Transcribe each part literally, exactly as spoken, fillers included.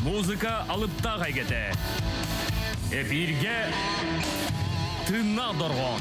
Музыка алыпта кайгете. Эфирге тынна доргон.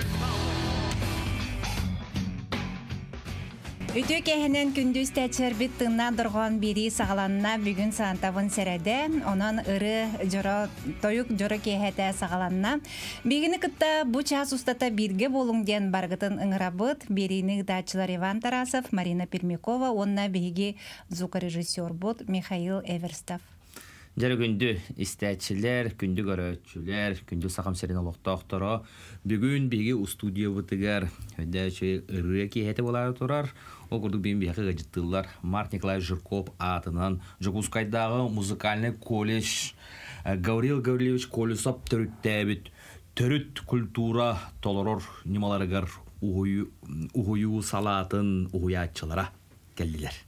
Үтө кәһенен күндүз тәчербит тынна доргон бири сагаланна бүгүн сантабын середе, онон ыры жоро тоюк жоро кеһете сагаланна. Бигини кытта бу час устата бирге болуң ден баргытын ыңырабыт бирини дачылар Иван Тарасов, Марина Пермякова, онна биги звукорежиссер бот Михаил Эверстов. Жары күнді істәтшілер, күнді көрөтшілер, күнді сақам серен олықтақтыра. Бүгін беге студия бұтығар, өйдәші ұры кейеті болары тұрар. Ол күрдік бейін бейхі ғажыттылар. Март Николай Жирков атынан Жокускайдағы музыкальный колледж Гаврил Гаврилевич Колесов түріттәбіт. Түріт культура толырыр немаларығар ұғыю салатын ұғыятшылара келділер.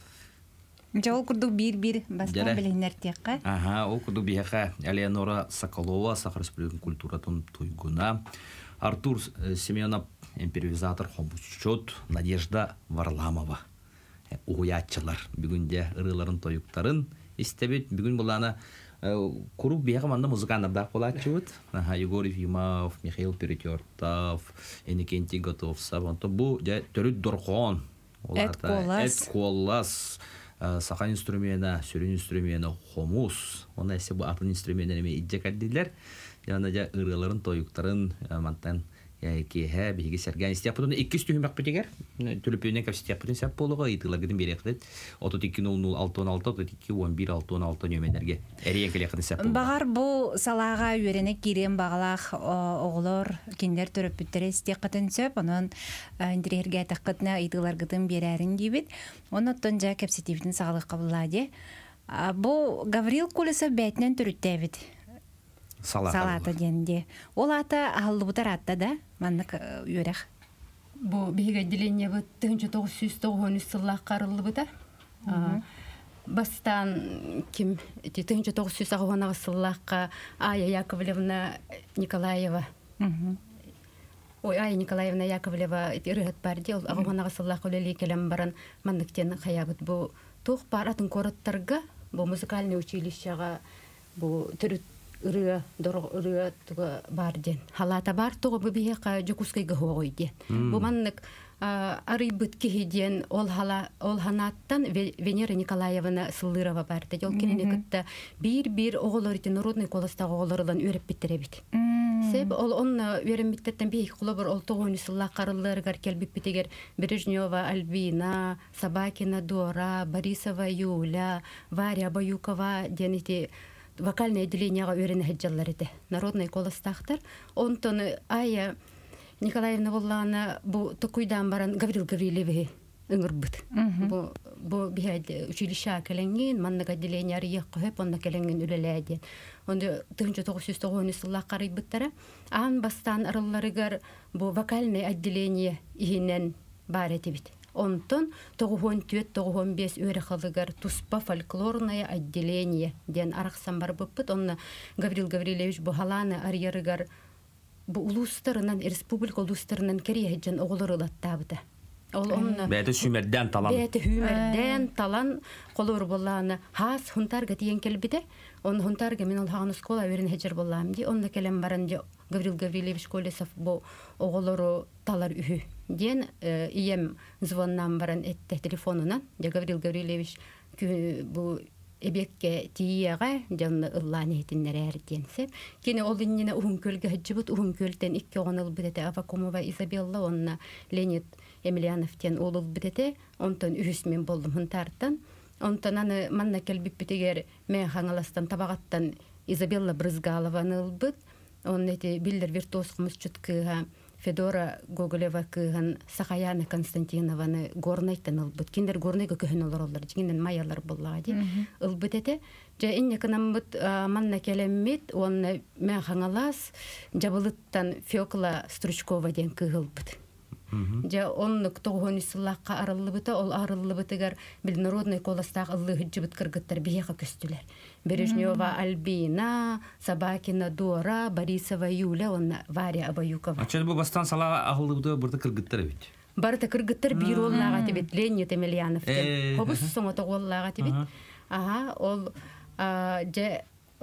Жол курдук бир-бир бастан билинер текка. Ага, ол курдук бияха Элеонора Соколова, Сахар Республикан культуратын туйгуна. Артур Семенов, импровизатор, хомбуччот, Надежда Варламова. Уятчылар. Бүгүнде ырыларын тойуктарын истебит. Бүгүн буланы курук бияха манда музыкандарда болачыбыт. Ага, Егор Ефимов, Михаил Перетертов, Иннокентий Готовцев. Бу төрүт дорхон. Эт коллас. Сахан инструмена, сүрін инструмена, хомус. Оны әсе бұл атын инструментен еме идже кәдділер. Яна жа ырыларын, тойуктарын, мантан кейхә, бейге сәрген істеп бұтын. Иккіз түйін бақ бітегер. Түліпеуінен кәп істеп бұтын сәп болуға. Итылағыдың бері әқдет. отыз екі нөл нөл алты он алты, отыз екі он бір алты он алты нөмендерге әрейен келе әқден сәп болуға. Бағар бұл салаға үйрене керен бағалақ оғылар кендер түріп бүттері істек қытын сөп. Оның үндірерге әтіқ қытына итыларғыдың бері әрін дейбет. Оны оттон жа кәпсетивдің сағылық қабылады. Бұл Гаврил Колесов бәтінен түріттәбет. Салата денде. Ол ата алды бұтар атта да, маннық үйерек. Бұл бейге делене бұт тоғыз жүз тоғыз жүз сыллақ қарылы бұта. Бастан кем тоғыз жүз тоғыз сыллаққа Ая Яковлевна Николаева. Ой, Ая Николаевна Яковлева ірігіт бар де, ол ағуғанаға сыллақ өлелі келем баран маннықтен қаябыт. Бұл тоқ бар атын қораттарға, бұл музыкальный училищаға, бұл түріт ыры дорог ыры туга барден халата бар туга бибиха Жокускайга хойден бу маннык ары бит кихиден ол хала ол ханаттан Венера Николаевна Сылырова барды жол кененекетте бир-бир оголор народный колостагы оголорлан өрөп битеребит себ ол он өрөмиттен бий кулобор ол тогон сылла карылларгар келбип битегер Бережнева Альбина, Собакина Дора, Борисова Юля, Варя Баюкова денити вокальное отделение өрене хеджаллар ете. Народный колостахтар. Онтон Ая Николаевна Воллана бу токуйдан баран Гаврил Гаврилеве ыңырбыт. Бу бихад училища келенген, маннак отделение ария көхөп, онна келенген үлеләден. Онда тоғыз жүз тоғыз сыллақ қарайбыттара. Ан бастан арылларыгар бу вокальное отделение ихинен бар етебит. Онтон тоғыз жүз тоғыз бес өрі қалығар туспа фольклорное отделение ден арақсан бар бұппыт. Онна Гаврил Гаврилевич бұхаланы арьерігар бұ ұлыстарынан, республика ұлыстарынан кере жан оғылыр ұлаттабыды. Бәті шүмерден талан. Бәті шүмерден талан қолыр болағаны хас хунтарға тиен келбіде. Он хунтарға мен ол хағаны скола өрін хеджер болағым де. Онна келем баран де Гаврил Гаврилевич Колесов бұ оғылыры талар үхі. Ден ием звоннан баран этте телефонунан. Де Гаврил Гаврилевич бұ эбекке тиеға жанны ылланы етіннер әрденсеп. Кені ол иннені ұғын көлге хеджібіт, ұғын көлден икке оғын ұлбітеті Авакумова Изабелла, онна Леонид Емельяновтен ол ұлбітеті, онтан үхісмен болдым хынтарттан. Онтан аны манна келбіп бітігер мен хаңаластан табағаттан Изабелла Брызгалованы ұлбіт. Он эти билдер виртуозқымыз чүткіға Федора Гоголева кыган Сахаяна Константинованы горнайтан ылбыт. Киндер горнайга көһөн олар олар. Жигинен майалар боллади. Ылбыт эте. Жа инне канамбыт манна келеммит, он мен хаңалас жабылыттан Фёкла Стручкова ден кыгылбыт. Жа оннук тоғон сыллаққа арылыбыта, ол арылыбытыгар бил народный коластақ ыллы хыджыбыт кыргыттар бияға көстілер. Бережнева Альбина, Собакина Дора, Борисова Юля, онна Варя Абаюкова. А чен бу бастан сала агылыбыта бұрды кыргыттар бит? Барыта кыргыттар бир оллаға тибет, Леонид Емельянов. Хобус соңота оллаға тибет. Ага, ол же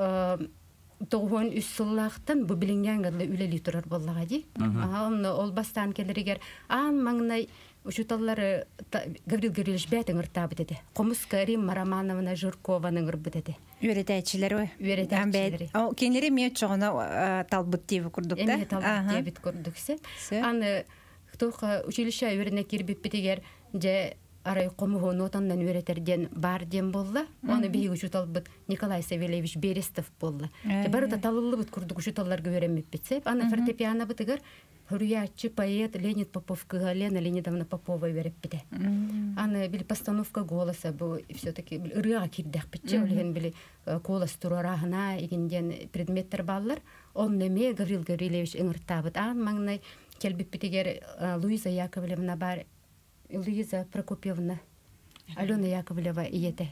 тоғон үс сыллақтан бу билинген гадлы үлели турар боллага ди. Аны ол бастан келеригер ан маңнай учуталлары Гаврил Гаврилович бәтен ыртабыт эди. Комуска Римма Романовна Журкованың ырбыт эди. Үйрәтәчләр ой. Үйрәтәчләр. О, кенере ме чогына талбыт дип курдук да. Эме талбыт дип курдук се. Аны тока училище үйрәнә кирбип битегер же арай комугон отандан үйрәтерден бар дем болла. Аны бии учуталбыт Николай Савельевич Берестов болла. Барыта талылыбыт курдук учуталларга үйрәнмәп битсеп, аны фортепиано битегер Хурьячи поэт Леонид Попов, Лена Леонидовна Попова верит пите. Она били постановка голоса, бо все-таки рыа кирдах питче, олеген били голос турарахна, игенден предметтер баллар. Он неме Гаврил Гаврилович ингртабыт. Ан маңнай келби питегер Луиза Яковлевна бар, Луиза Прокопьевна, Алена Яковлева иете.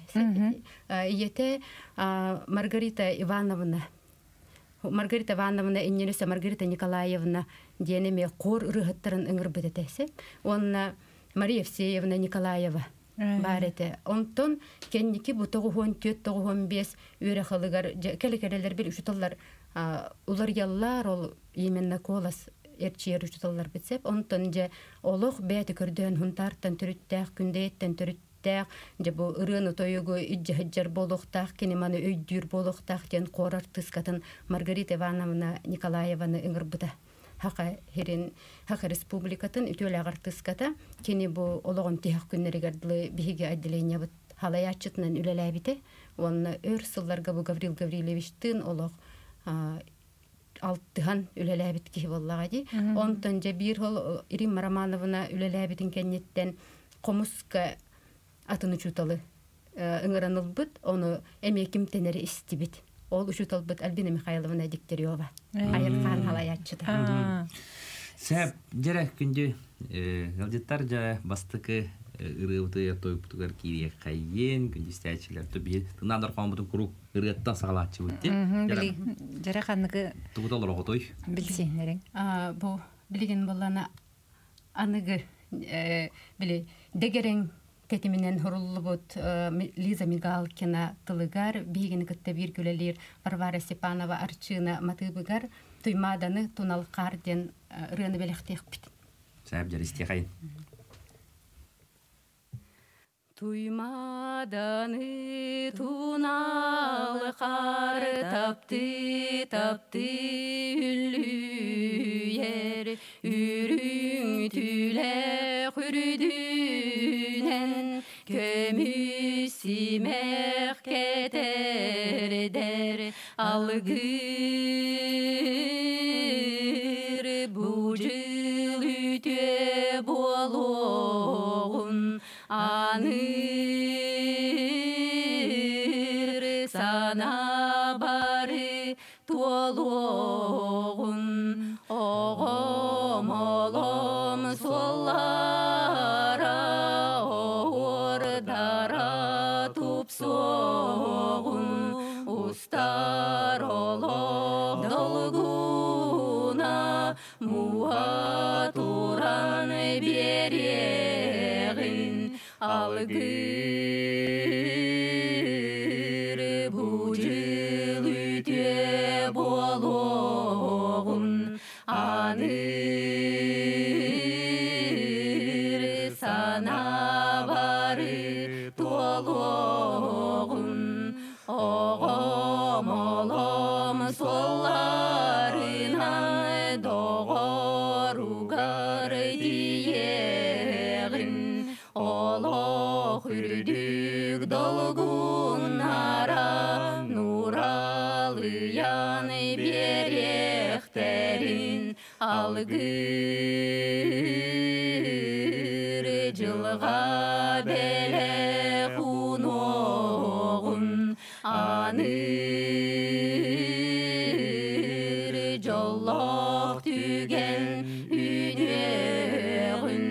Иете Маргарита Ивановна. Маргарита Ивановна иннелесе Маргарита Николаевна денеме кор рыгыттырын ыңырбыт этесе. Онна Мария Евсеевна Николаева барете. Онтон кенники бу тогуон төт тогуон бес үйрө халыгар келекелелер бир учуталлар улар яллар ол именно колас эрчер учуталлар битсеп. Онтон же олох бәти көрдөн хунтартан түрүттәк күндөйттен түрүт же бу ырыны тойугу иджахаджар болохтах кенеманы өйдүр болохтах ден корар тыскатын Маргарита Ивановна Николаеваны ыңырбыта. Хака херин хака республикатын үтөл агар тыската кене бу ологон тиях күннеригердлы биһиге отделение бит халаячытынан үлеләбите. Онна өр сылларга бу Гаврил Гавриловичтин олог алтыхан үлеләбит ки боллага ди. Онтон же бир хол Римма Романовна үлеләбитин кеннеттен комуска атын учуталы ыңыранылбыт, оны эмеким тенери истибит. Ол учуталбыт Альбина Михайловна Дегтярева. Айырхан халаячыда. Сәп, жарах күнді галдеттар жа бастықы ырыуты тойыптығар кейде қайен, күнді стәчілер төбе. Тыңнандар қауын бұтын құруқ ырыттан сағалатшы өтті. Жарах анығы тұғыталар оғы той. Білсенерің. Бұл білген боланы анығы білі дегерен кетиминен хуруллубут Лиза Мигалкина тылыгар, бейгені кітті бір күлелер Варвара Степанова арчына матыбыгар, туймаданы туналқар ден рыны белектеқ біт. Сәп жар істеқайын. Туймаданы туналқар тапты, тапты үллүйер, үрің түлі хүрдінен, көмісімек кетердер, алғыр бұжыл үте болуғын, аныр сана бары толуғын, оғым олым соллара ордара тупсоғын, ұстар олық долгуна муа туран берегін, алғыр бұжыл үте болуғын, аныр сана бары толуғын, оғым олым солларынан доғаругар диегін, олық үрдік долгунара нуралыян беректерін, алғыр жылға белек уноғын, аныр жоллық түген үнеғін,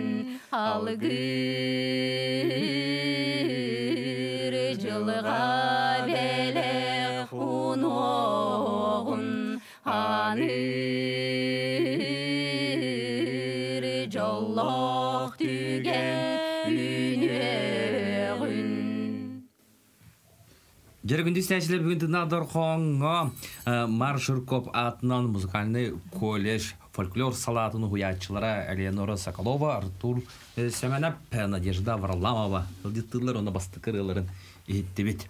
алғыр жылға белек уноғын, аныр жоллық түген үнеғін. Жергүнді істәшілер бүгін тынадыр қоңға Маршуркоп атынан музыкальный колледж фольклор салатының хуячылары Элеонора Соколова, Артур Семенеп, Надежда Варламова. Деттілер оны басты кырыларын етті бет.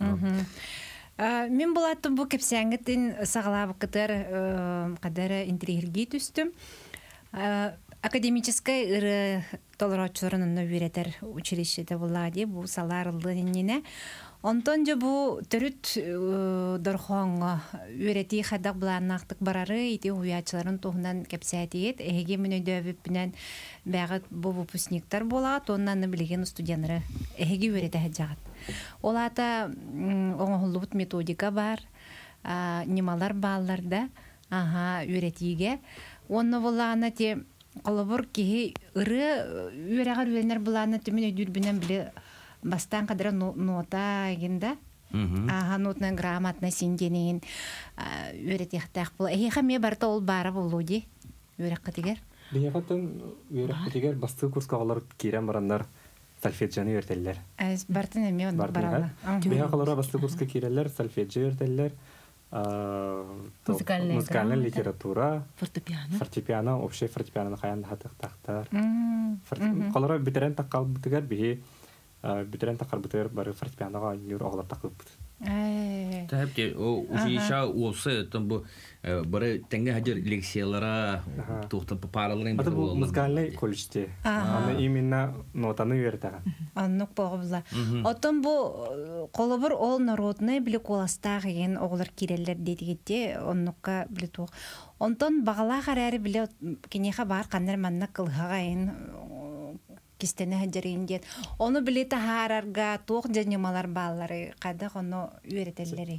Мен болаттым бұл кепсәңгітін сағалабы қыдар қадары интерьерге түстім. Академическай ыры толырачыларын өйретер училищеде болады, бұл саларылығынene. Онтон жа бу төрүт дорхоңго үрети хадак буланнактык барары ити уячыларын туһунан кепсәтиет эге мүнөдөбүп менен багыт бу выпускниктар болат, оннан билген студенттары эге үрети хаҗагат. Олата оңголлубут методика бар, немалар балларда, ага үретиге. Онны буланы те колобур ки ыры үрегар үренер буланы төмөн өдүрбүнөн биле бастан кадра нота генда. Ага, нотна грамотна синденин үретихтах бул. Эхе ме барта ол бара болуди. Үрек кытыгер. Бияхатын үрек кытыгер басты курскалар кирен барандар сольфеджаны өртеллер. Аз бартын эме баралар. Бияхалара басты курска киреллер, сольфеджи өртеллер. Музыкальная литература, фортепиано, фортепиано, общее фортепиано каян хатыктактар. Колора битерен таккал битигер бии битерен таккар битер бары фортепианога юр оглар такып. Э. Тәһәпте о ушиша осы тем бу бары тәңгә хаҗыр лекциялара тохтап параларын бу. Бу музыкальный колледжде. Аны именно нотаны үертәгән. Аннык багыбызла. Отон бу колобур ол народный биле коластагы ген оглар киреллер дедигетте оннукка биле тук. Онтон багала харары биле кинеха бар каннар манна кылгагаен кистене хаҗырын дет. Оны биле тахарарга тук җанымалар баллары када гоно үертелләре.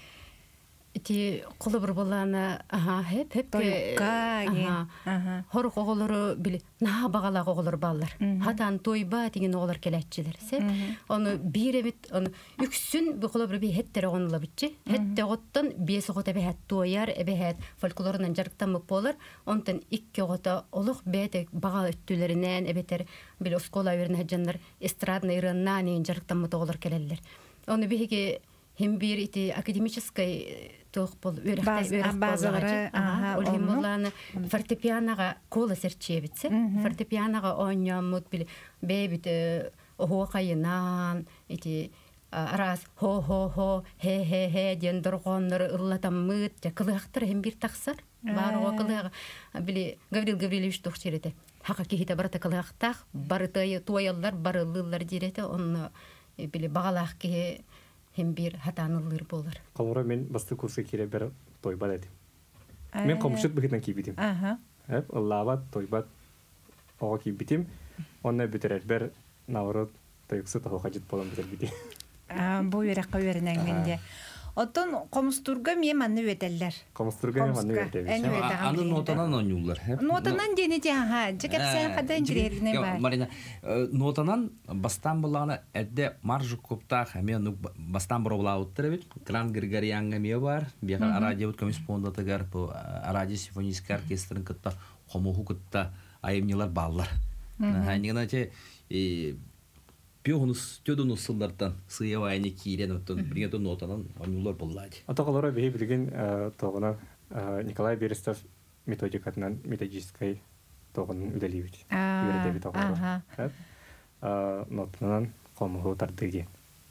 Ити колобур боланы аха хеп хеп ага ага хор коголору били на багала коголор баллар хатан тойба деген оголор келетчилер се оны биребит оны үксүн бу колобур би хеттер онла битчи хетте готтон бесе гота бе хет тояр эбе хет фольклорунан жарыктан болар онтон икки гота олук бете бага өттүлөрүнөн эбетер били оскола берне жандар эстрадный рыннан жарыктан мотоголор келелер оны биге hem bir iti akademической тохпол үрәхтә базалары ага улланы фортепианога кола серчебитсе фортепианога ойнамут бил бебит ого кайынан ити раз хо хо хо хе хе хе ден доргоннор ыллатаммыт ja кылыктыр hem bir таксар бар ого кылыга били Гаврил Гаврилович тохчерете хака кихите барата кылыктак барытай туяллар барыллар дирете он били багалак ки hem bir hatanılır bolar. Kalora men basты kursa kire ber toyba dedim. Men komşut bigiden kibitim. Aha. Hep Allah'a toyba o kibitim. Onu bitirer ber navrot toyuksu taho hacit bolan biter biti. Ah, bu yürekka verenen mende. Oton komsturga me manны öteller. Komsturga me manны öteller. Аны нотанан oynuyorlar. Notанан денети ага, жекеп сен кадан жирерне бар. Марина, нотанан бастан буланы эдде Маршуркоптах мен бастан буробла уттыр бит. Кран Григорянга ме бар. Бияга радио комиссионда тагар по радио симфонический оркестрын кытта хомуху кытта айымнылар баллар. Ханигначе и Пёгнус төдөнүс сыллардан сыйвайны кирен оттон бирген нотанан ойнулар буллады. Ата колора бе билген тогына Николай Берестов методикатынан методической тогын үдөлүбүт. Үдөлүбүт тогына. Ага. Нотанан комуу тардыгы.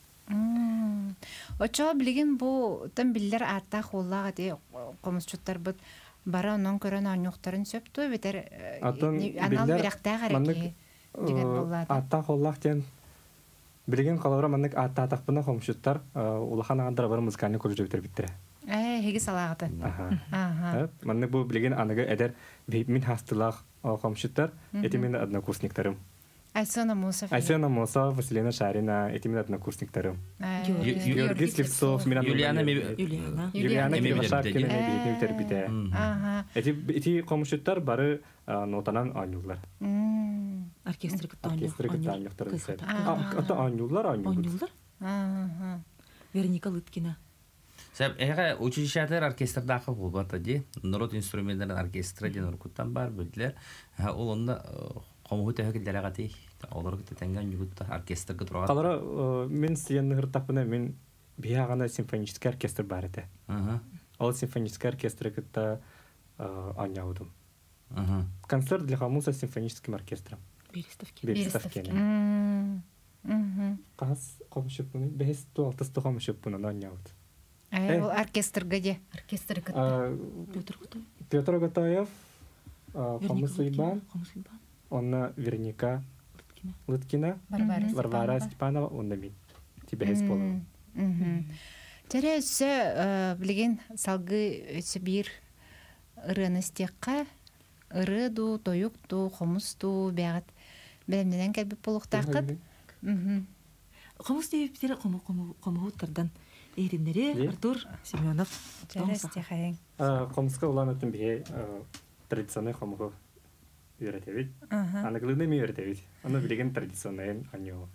Мм. Очо билген бу тем биллер атта холлага де комусчуттар бут бара онон көрөн анюктарын сөптү бетер анал биракта гареки деген буллады. Атта холлактен Билген қалавра маннык атта атақпына комшуттар улахан андыра бар музыкальный колледж битер биттире. Э, хеги салагаты. Ага. Ага. Маннык бу билген аныга эдер мин хастылах комшуттар, эти мен однокурсниктарым. Айсена Мусов. Айсена Мусов, Василина Шарина, эти мен однокурсниктарым. Георгий Слепцов, Юлиана Юлиана. Юлиана Мивашаркина не битер бите. Ага. Эти эти комшуттар бары нотанан ойнулар. Оркестр кытта Оркестр кытта ойнулар. Ата ойнулар, ойнулар. Ага. Вероника Лыткина. Сәп эге училищелер оркестрдагы булбата ди. Народ инструментлерин оркестры ден уркуттан бар бүдләр. Ул онда комуу тәһәкелләргә ти. Олар кытта тәнгән югытта оркестрга турган. Калара мен сиянны хыртакпына мен бия гана симфонический оркестр бар эте. Ага. Ол симфонический оркестр кытта аньяудым. Ага. Концерт для хамуса с симфоническим оркестром. Берестовки. Берестовки. Мм. Мгм. Кас комшуп буны бес туалтыс комшуп буны аньяуд. Э, ол оркестр где? Оркестр кытта. А, Петр Кутай. Петр Гатаев, Хамыс Уйбан, Хамыс Уйбан. онна Верника Лыткина. Лыткина, Барбара Варвара Степанова. Степанова, онна мин. Тебе эс болу. Тере өсө билген салгы өсө бир ырыныстекка ыры ду, тоюк ду, хомус ду, бягат белемнеден келбип болуктакыт. Хамыс деп битер кому кому комуттардан эриннери Артур Семенов. Тере стехаен. Комска улан өтүн бие традиционный хомугу үйрөтебит. Аныгылыны ми үйрөтебит. Аны билген традиционный аньяу.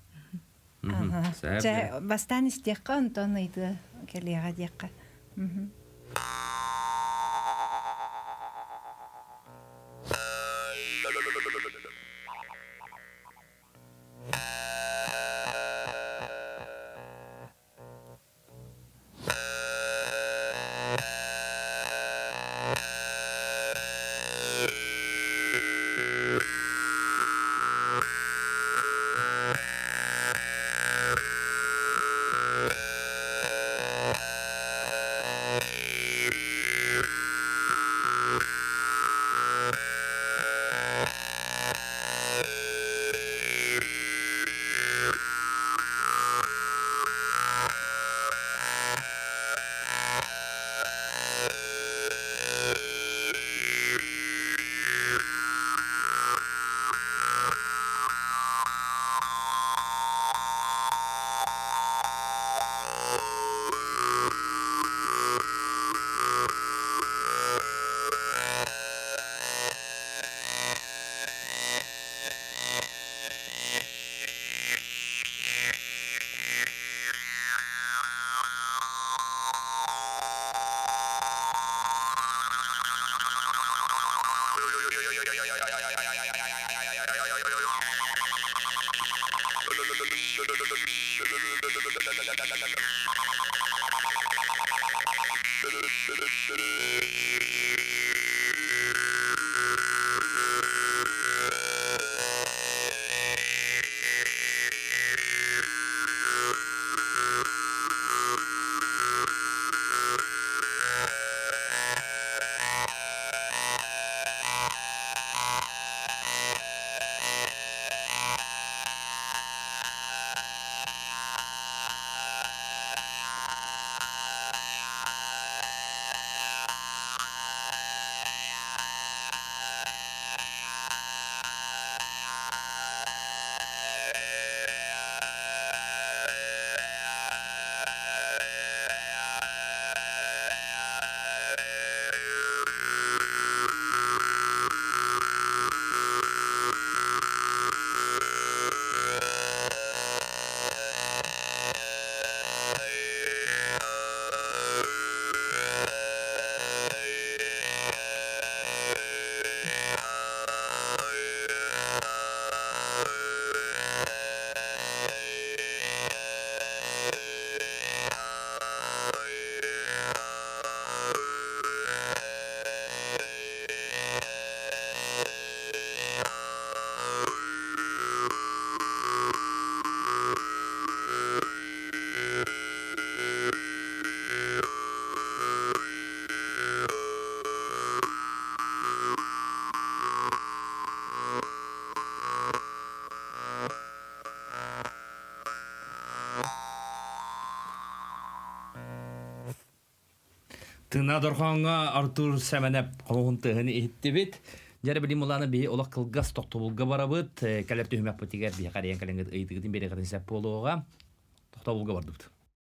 Жа бастан истекка онтон ыйды келега декка. Тына дорханга Артур Семенеп колонтыгын иттибит. Жары билим уланы би олак кылгас токтобулга барабыт. Калеп төһмәп битигер би карыян каленгет ыйтыгын бере кырын сәп болуга. Токтобулга бардык.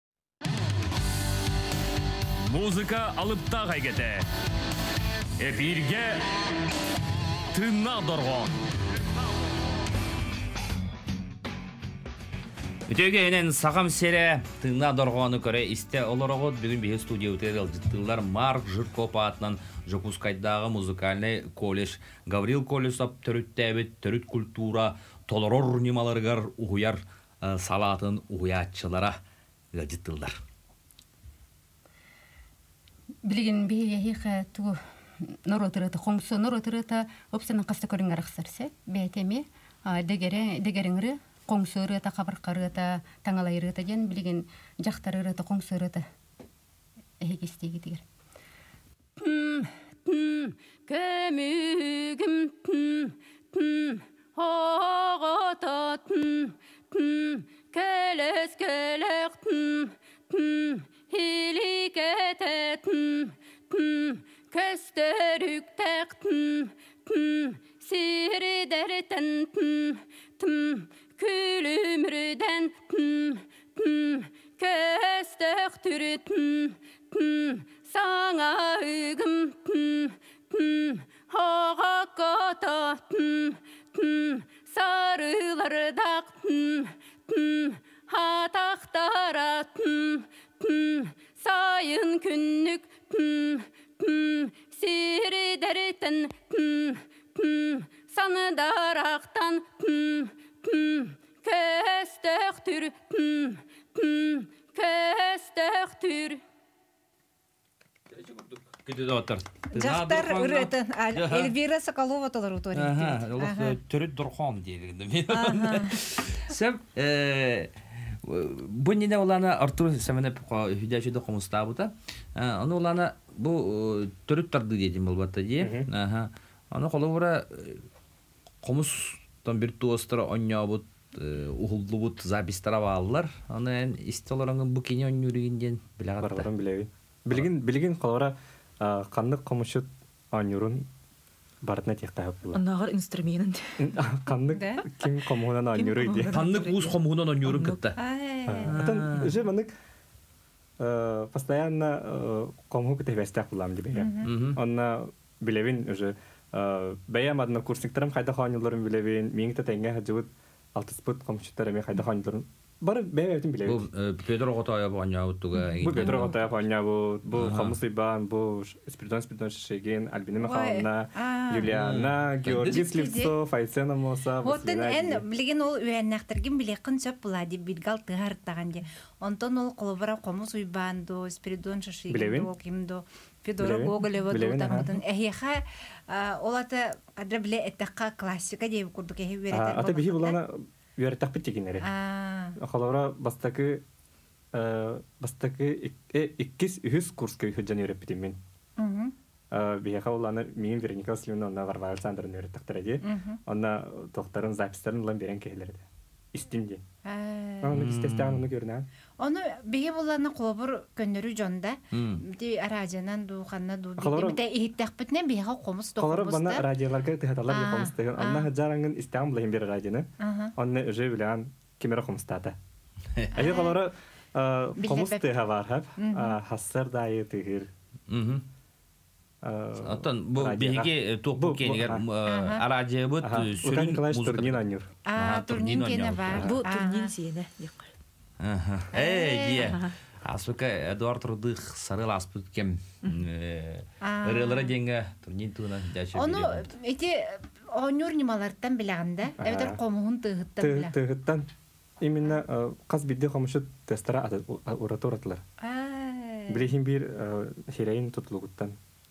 Музыка алып тагы кете. Эфирге Тына доргон. Үтөге энен сагам сере Тына доргону көрө исте олорогот бүгүн бие студия өтөрүл жыттылар Марк Жирков атынан Жокускайдагы музыкальный колледж Гаврил Колесов төрүттәбит төрүт культура толорор нималаргар уяр салатын уяччылара жыттылар. Билигин бейхе ту норотырыта қоңсу норотырыта опсынан қасты көрін арақсарсы бәйтеме дегере дегеріңірі қоңсу ырыта қабырқарыта таңалай ырыта ден билигин жақтар ырыта қоңсу ырыта әйгестегі дегер көмігім оғыта келес келек хиликететін көстөрүктәктін сиридәртен күлүмрүдән көстөктүрүтін саңа үгім хоғаққататын сарылардақтын хатақтаратын сайын күннік сиридәртен саныдарақтан көстөктүр көстөктүр Жақтар үретін, Эльвира Соколова толар ұтор етті. Түрі дұрхон дейілгінді. Сөп, бұл нені оланы Артур сәмені хүдәшеді қомыста бұта. Оны оланы бұл түріп тарды дейдім бұл бата дей. Оны қолы бұра қомыстан бір туыстыры оңя бұт, ұғылды бұт запистара бағалылар. Оны істі оларыңын бұл кене оң үрігінден біле қатта. Білген қолы қандық қомышыт анюрун барытына тектағып бұла. Анағар инструмент. Қандық кем қомуынан анюру иде. Қандық ұз қомуынан анюрун кітті. Атын үже мұндық постоянно қому күті вәстәк бұлам дебеге. Онна білевін үже бәйям адына курсниктарым қайда қауыныларын білевін, меңді тәңге жауыт алтыс бұт қомышыттарым қайда қауыныларын бары бәймәйтін білевін. Бұл Петр Оғытая бұғanya ұттыға. Бұл Петр Оғытая бұғanya бұл, бұл Қамыс Ибан, бұл Спиридон-Спиридон Шешеген, Альбина Михайловна, Юлиана, Георгий Сливцов, Айсена Моса, Васлина Ди. Оттын білген ол өйәннәқтірген білеқін сөп бұлады, білгал тұғарыттаған де. Онтон ол қолыбыра Қамыс Ибан, Спиридон Шешеген, Олкимдо, Федора Гоголева дұлтамыдың. Әйеға олаты қадыр біле әттіққа классика дейіп күрдік әйе өйретер болмақта. Үйәреттақ біттегенері. Қалауыра бастақы иккіз үхіз курскай хүджан үйреп бітем мен. Бейеқа оланы мен Вероника Васильевна онна Варвара Александровна үйреттақтыр әде. Онна тоқтарын, запистарын олан берен кейлерді. Истинде. Оны істестіған оны көріне. Оны бейе боланы қолыбыр көннері жонда. Радионан дуғанна ду бейді. Ехеттәқ бітіне бейеға қомыс тоқы Қалары бана радиоларға тұхаталар бей қомыс тұғын. Онна жараңын істіған бұлайын бері радионы. Онны үжі біліған кемері қомыстады. Әйе қалары қомыс тұға бар хәп. Хассар дайы тұғыр. Аттан бұл бейге тоқпу кенегер радио бұд сүрін музыка. Турнин анюр. Турнин кені бар. Бұл турнин сені. Эй, дие. Асука Эдуард Рудых сарыл аспыт кем. Ырылыра денге турнин туына дәші Оны эти анюр немаларттан білағында, әвдер қомуын тұғыттан білә. Тұғыттан. Именно қаз бидде қомышы тестара ұраты ұратылар. Білейхін бір херейін тұтылығыттан.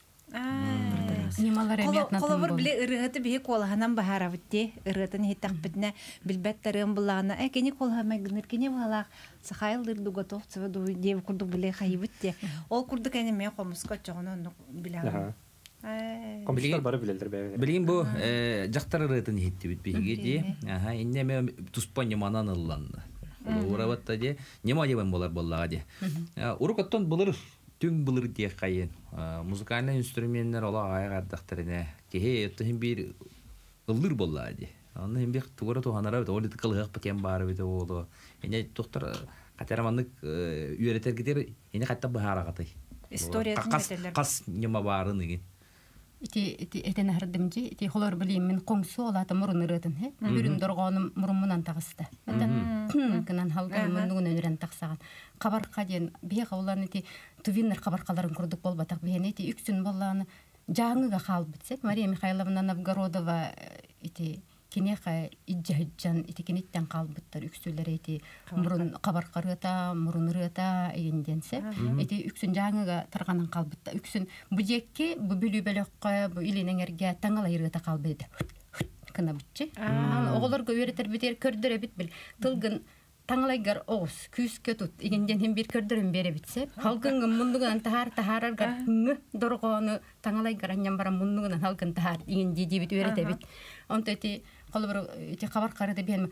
Қолыбыр біле ұрығыты бейі қолығанан бағара бітте, ұрығытын хеттақ бітіне білбәттарығын бұлағына, әкені қолығамай гыныр кене бағалақ, сақайылдыр дуға тоқсығы дуы деп күрдік біле қайы бітте. Ол күрдік әне мен қомысқа жоғыны білағын. Компьютер бары білелдір бәйбі. Білген бұл жақтар ұрығытын хетті біт бейге де, инне мен тұспан неманан ұлланды. Ұрабатта де, нема дебен болар болаға де. Ұрықаттан бұлыр түң бұлыр де қайын. Музыкальный инструменттер ола аяқ ардақтарына кеге өттіхін бір ұлыр болла де. Оны hem bir tuğra tuğanara bit, orada tıkılığıq biten barı bit oğlu. Yine doktor kateramanlık üyereter gider, yine katta bahara katay. Историясын beterler. Kas nima barı nigi. Ити ити этен хардымжи ити холор билим мен коңсу олаты мурун ырытын he. Бүрүн доргоным мурумунан тагысты. Мындан кынан халган мундугун өнөрөн таксаган. Кабарка ден бие кавланы ити тувиннер кабаркаларын курдук болбатак бияне ити үксүн болланы жаңыга калып битсек Мария Михайловна Новгородова ити кинеха иджаджан итикениттен калбыттар үксүлөр эти мурун кабаркарыта мурунырыта эгенденсе эти үксүн жаңыга тарганан калбытта үксүн бужекке бу бүлүбөлөккө бу илинеңерге таңалайрыта калбыды кына бутчи оголорго үйрөтөр битер көрдөрө бит бил тылгын таңалайгар оғыз, күйіске тұт, егенден hem bir көрдірін бере бітсе, халқын мұндығынан тахар тахараргар үңі дұрғаны таңалайгар аннан бара мұндығынан халқын тахар, егенде дебет өреті бет. Онты әте, қолы бір қабар қарыды бейін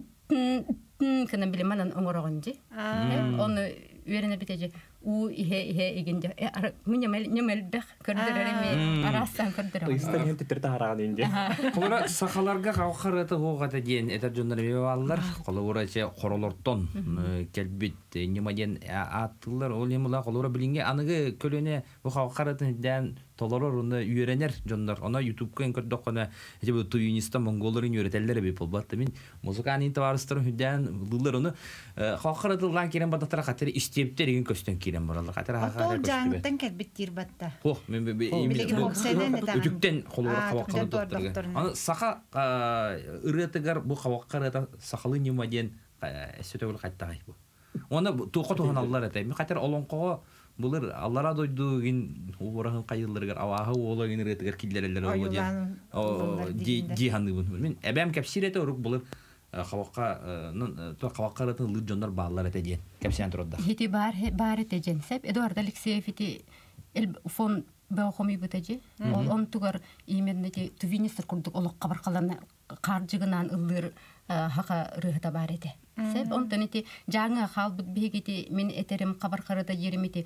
кінен біле манан оңырағын же. Оны өрене бітеже, у ihe ihe егенде, нөмел бәқ көрдіреріме, арастан көрдіреріме. Истен хем теттерді хараған енде. Қолыра сақаларға қауқарыты хоғаты дейін әтір жондар бейбе алылар. Қолыра қоролортон кәлбет немаден аттылар. Ол еміла қолыра білінге анығы көліне бұл қауқарытын дән толары ұрыны үйеренер жондар. Она ютубқа көрді қана туинистан монголарын үйретелері бейп олбатты. Мен музыканы интаварыстырын хүдден бұлылар оны қауқарытылған керен бардақтары қатері істептер еген көстен керен баралар. Отол жаңыттан кәлбеттер батта. Хоқ, мен үтіктен қолуыра қауаққалы доқтырға. Аны сақа ұрытығар бұл қауаққарыта сақалы немаден сөтөгіл қайттағай бұл. Оны туға туған алылар әтәй. Мен қатер олың қоға бұлыр аллара дойду ген уурахын кайылларгар авахы ола ген ретигер киллерелер ола ди ди ханды бун мен эбем капсирете урук бұлыр хавакка то хавакка ратын лыд жондар баалар эте ден капсиан турда хити бар бар эте жен сеп Эдуард Алексеев ити эл фон баохоми бутажи ол он тугар именнети тувинистер курдук олок кабаркаларына каржыгынан ылдыр хака рыхта бар эте сеп онтон ити жаңы халбыт бегити мен этерим кабаркарыда жеримити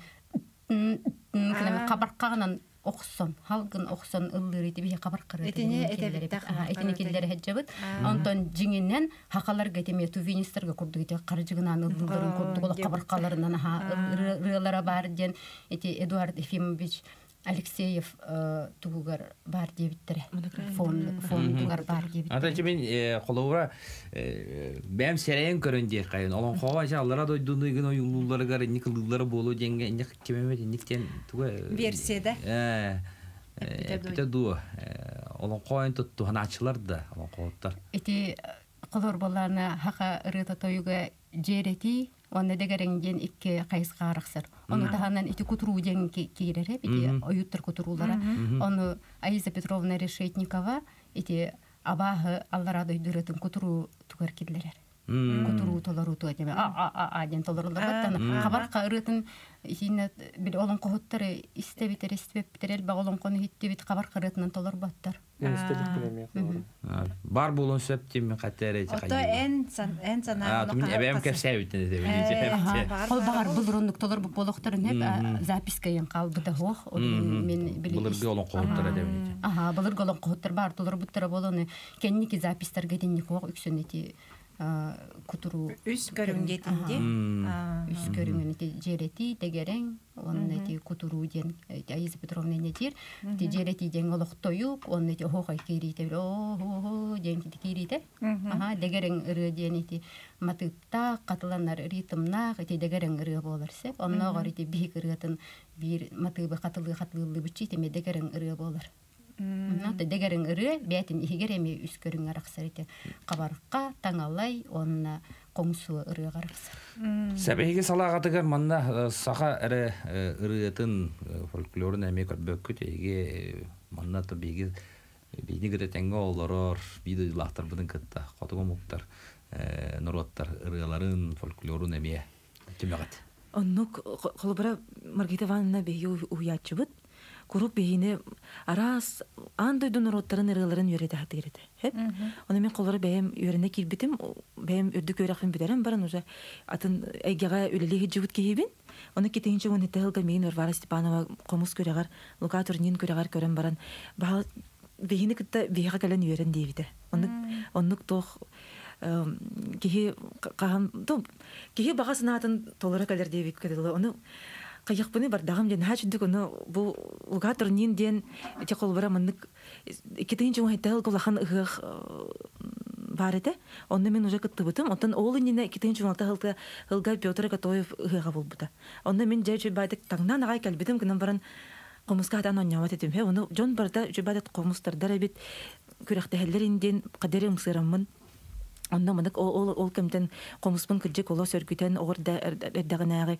килеме кабаркагынан оксон халгын оксон ылдыр ити бе кабаркарыда этине этине килдер хеджебит онтон жиңинен хакалар кетеме тувинистерге курдук ити каржыгынан ылдырын курдук олок кабаркаларынан ха рылара бар ден ити Эдуард Ефимович Алексеев тугар бар дебиттере фон фон тугар бар дебит. Ата чимен коловра бем серен көрөндер кайын. Олон кова жаллара дойдуныгын оюлуларга никылдылары болу денге ник кемемет никтен туга версияда. Э эпте ду олон коин тутту ханачылар да олон коттар. Эти колор боларына хака рыта тоюга жерети оны дегеренген икки кайыска араксыр. Оны таханан ити кутуру ден кирере, бити оюттар кутурулара. Оны Аиза Петровна Решетникова ити абахы аллара дойдырытын кутуру тугар кидлерер. Кутуру толару туатеме. А а а а ден толарулар баттана. Хабар кайрытын хине бил олон кохоттары истебитер истебиптер эл баголон кону хиттебит хабар кайрытынан толар баттар. Бар болон сөптем катере жакай. Ото эн сан эн сана. А, тумин эбем кепсебитен деп. Ол багар булрундук толор болохтарын хеп запискаен калбыда хох. Мен билем. Булыр голон кохоттар деп. Аха, булыр голон кохоттар бар, толор буттара болону кенники запистерге денник хох үксөнети кутуру үс көрүнгетинде үс көрүнгөнү жерети дегерең оннети кутуру ден Аиза Петровна нетир ти жерети ден олоктоюк оннети хохай кирите о ден кирите аха дегерең ыры денити матыпта катыланар ритмна ти дегерең ыры боларсы онно горити бик ырытын бир матыбы катылы катылы бичи теме дегерең ыры болар. Нәтте дегерен ыры бәтин игереме үскөрүң араксарыты кабарыкка таңалай онна коңсу ыры араксар. Сәбеге салагатыгар манна саха эре ырытын фольклорын эме көрбөккүт эге манна то биги биги гыта теңге олорор биди лахтар будын кытта котого муктар нороттар ырыларын фольклорын эме тимагат. Оннук колбара Маргарита Ивановна бею уячыбыт. Куруп бейіне арас андойдун роттарын ырыларын үйреті хаты кереді. Оны мен қолары бәйім үйрене келбетім, бәйім үрдік үйрақпен бідерім баран уже атын әйгеға өлелегі жүгіт кейбін. Оны кетейінші оны тәғылға мейін Варвара Степанова қомыс көрегар, Лука Турнин көрегар көрім баран. Бағал бейіні күтті бейіға кәлін үйрен дейбіді. Оннық тоқ кеге бағасына атын толыра кәлер дейбіт кәділі. Оны каяқпыны бар дағым ден хачындық оны бұл Лука Турнин ден те қолбара мұндық кетейінші оңай тәғыл қолақан ұғық бар еді. Онны мен уже күтті бұтым. Онтан олы нені кетейінші оңай тәғылға Петр Готоев ұғыға бұл бұта. Онны мен жай жөй байдық таңнан ағай кәлбетім күнім баран қомысқа атан оңнауат етім. Оны жон барда жөй байдық қомыстардар әбет күрәхтәһәлләр инден кадәрем сырамын. Онда мындык ол ол ол кемтен комуспын кыҗык ола сөргүтен орда эрдәгенәге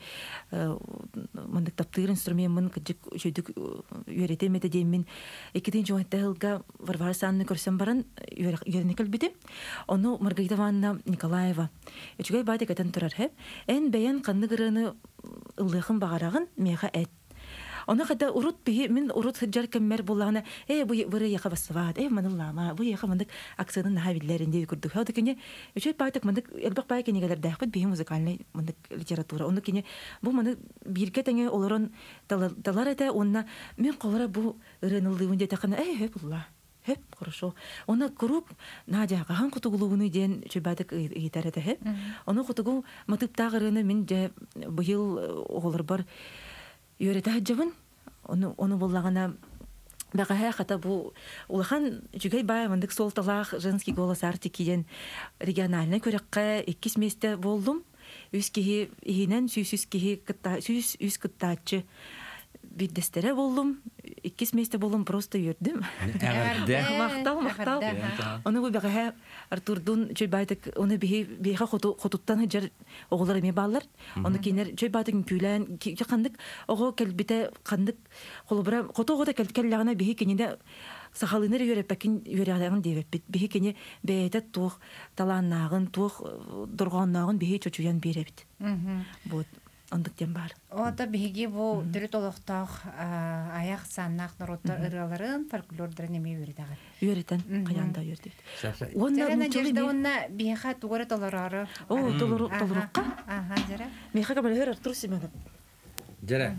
мындык таптыр инструмент мын кыҗык җөдүк йөрәтемәдә деймен. Икенче җаватта хылга Варварсанны күрсәм баран йөрнекел бите. Оны Маргарита Ивановна Николаева. Эчгәй байды кәтен турар һәп. Эн бәян кандыгырыны ыллыгын багарагын меха әт. Она когда урут би мен урут хиджар кеммер буллагына э бу бирә яка басват э маныллама бу яка мындык акцияның хавилләрендә күрдек. Хәдә кине өчәй байтак мындык элбак бай кинегәләр дәхбит би музыкальный мындык литература. Оны кине бу маны биркә тәңе оларын талар әтә онна мен калара бу ренылдыгын дә тәкәне э һәп булла. Һәп хорошо. Оны күрүп Надя гахан кутугулугуны дигән чөбәдек итәр әтә һәп. Оны кутугу матып тагырыны мен дә быел оглар бар Йөрәтә җабын оны оны буллагана бәгә хата бу улахан җүгәй бай мындык солталах женский голос артикиден региональный күрәккә икки месте булдым. Үз киһи иһинән сүз киһи кытта сүз үз кыттачы биддестере булдым. Икки месте булдым просто йөрдем. Мактал мактал. Оны бу бәгә Артурдун җөбәдек оны бихи бихи хоту хотуттан җыр оглары ме баллар. Оны кинер җөбәдек күлән кандык ого келбите кандык холбра хотого да келкелләгенә бихи кинедә сахалыныр йөрәпәкин йөрәгән дибет. Бихи кине бәйтә тух таланнагын тух дурганнагын бихи чөчүян беребит. Бу андык тем бар. Ота биги бу дөрет олохтак аяк саннак нороттар ыраларын фольклордыр неме үрдәгәр. Йөрәтән каянда йөрдек. Онда нәҗәдә онна биха тугары толарары. О, толору толорукка. Ага, җара. Меха кабалер Артур Семенов. Жара.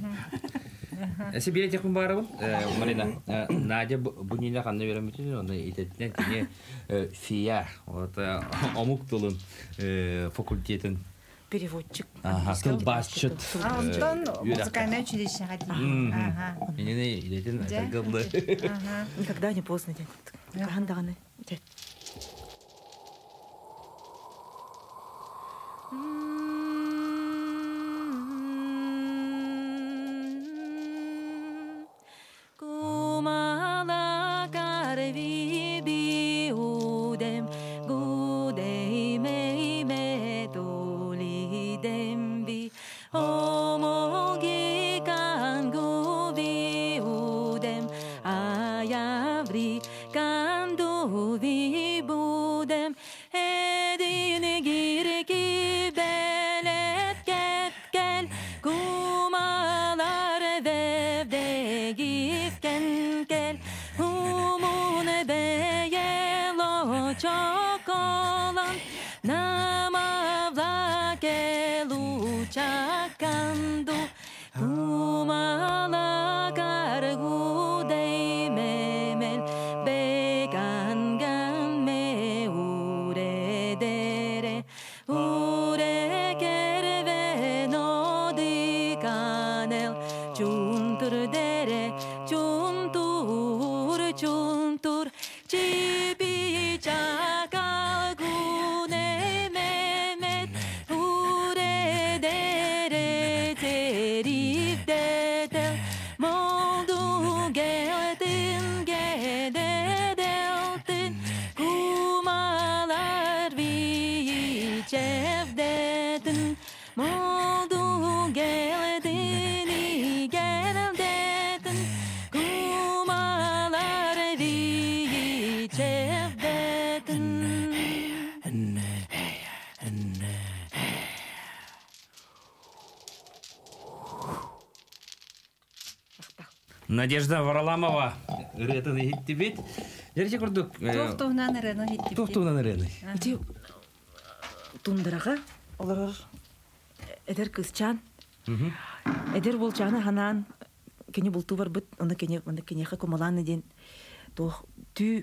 Эсе бире текун барабын. Марина, Надя бунина канны беремити, оны итетнен кине фия, вот омук тулун факультетин переводчик. Ага, кылбасчыт. Антон музыкальное училище ходил. Ага. Менене илетин тагылды. Ага. Никогда не поздно день. Кахандаганы. Надежда Варламова ретаны хитти бит. Ярче күрдүк. Тохтугунан ырыны хитти. Тохтугунан ырыны. Ити тундырага олар эдер кызчан. Эдер болчаны ханан кене булту бар бит, аны кене аны кене ха комаланы ден. Тох ту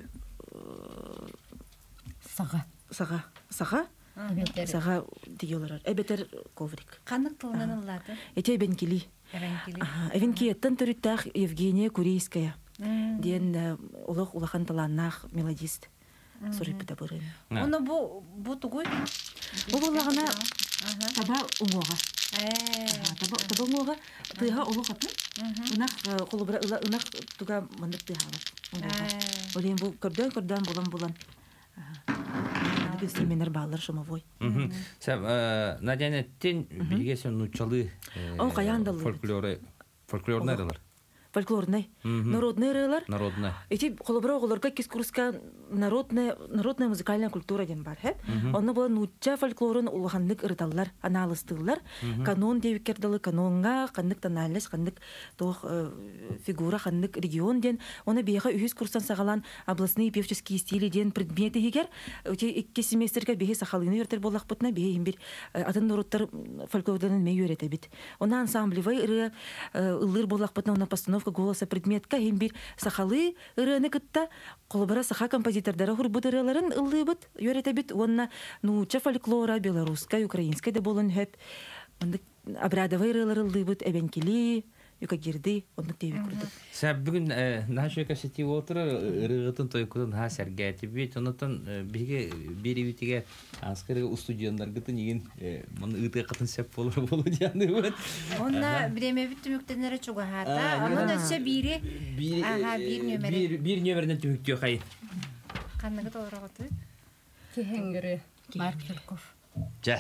сага. Сага. Сага. Сага диyorlar. Эбетер коврик. Канык тылынан ыллады. Эте бенкили. Эвенкиеттен төрүттах Евгения Курейская. Ден улах улахан таланнах мелодист. Сурипта бұрын. Оны бу бу тугуй? Бу булагана таба уңога. Таба таба уңога тыга улук атын. Унах колубра унах туга мандык тыга. Олен бу көрдөн көрдөн булан булан. Инструментер баллар шомовой. Сәп Надянеттен биге сен нучалы фольклоры фольклорнарлар. Фольклорный, народный рылар. Народный. Эти холобро голорка кискурска народная народная музыкальная культура ден бар, хэ? Онны була нуча фольклорын улганлык ырталлар, аналыстылар. Канон девикердалы канонга, каннык таналес, каннык тох фигура, каннык регион ден. Оны бияга үз курстан сагалан областные певческие стили ден предметы хигер. Эти икки семестрга бие сахалыны йөртер болак бутна бие бир атын народтар фольклордан мей йөрәтә бит. Оны ансамблевый ыры ылыр болак бутна оны постановка голоса предметка хим бир сахалы ырыны кытта колбара саха композитордары хурбут ырыларын ыллыбыт йөрәтә бит. Онна нуча фольклора белорусская, украинская да болон хөп. Онда обрядовый ырылар ыллыбыт эбенкили юка гирди, онда теви курдык. Сәп бүгін наша кәсети отыр ырыгытын тойкудын ха сәргәти бит. Онытын биге беребитиге аскырга устудияндар гытын еген маны ыты кытын сәп болыр болу дияны бит. Онна биреме бит түмүктенере чуга хата. Анын өсө бири ага бир нөмери. Бир нөмерден түмүктө кай. Канныгы толороготы. Кехенгери Марк Черков. Жа.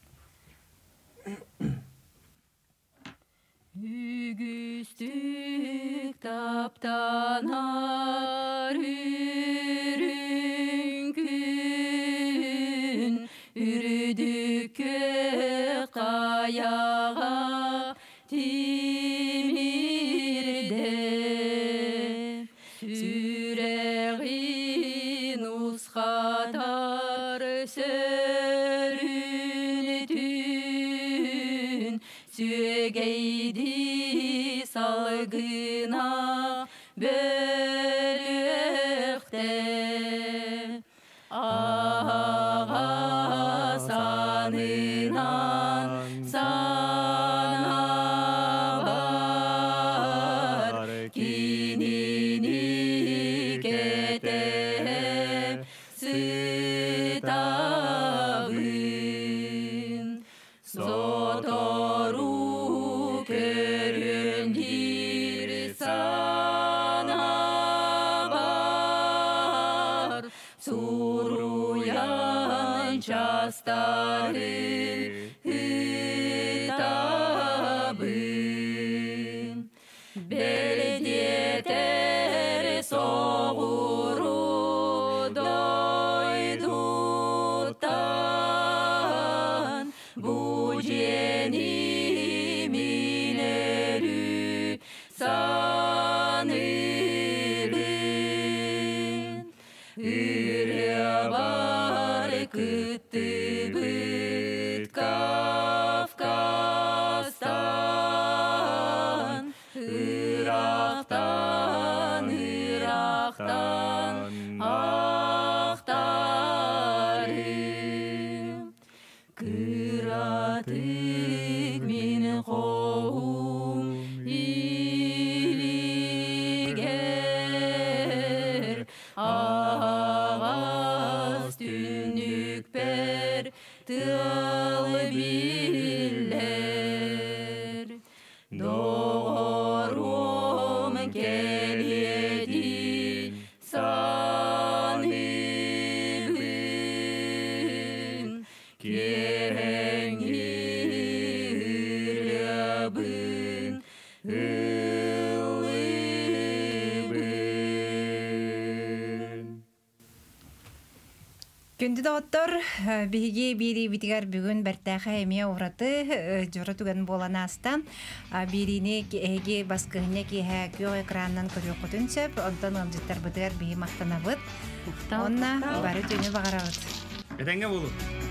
Үгістік таптанар үрін күн, үрдікке қаяға тимирде, сүрәғин ұсқатар сөрін түн, Sügeydi salgına bölükte Ağa sanınan sana var Kinini kete sıtağın Sotoru köründir sana var Suruyan çastarı hitabın Belediyeter soğuru doyduktan Bu cenimileri sanırın Üryabar kıttı bıt Kafkastan Irak'tan, Irak'tan aktarım Kıratık min kovum iliger Ağaz tünük per tıl biller Doğrum keledi sanıbın Kehengir yabın ıllıbın Күнді доғыттар, бігі бири бітігер бүгін бәртәқі әме ораты жұры түген боланы астан. Біріне әге басқығыне кейі көй экраннан көрі құтын сөп, онтан ғамжыттар бұтығар бігі мақтана бұд. Онна бары төне бағара бұд. Әтәңге болу.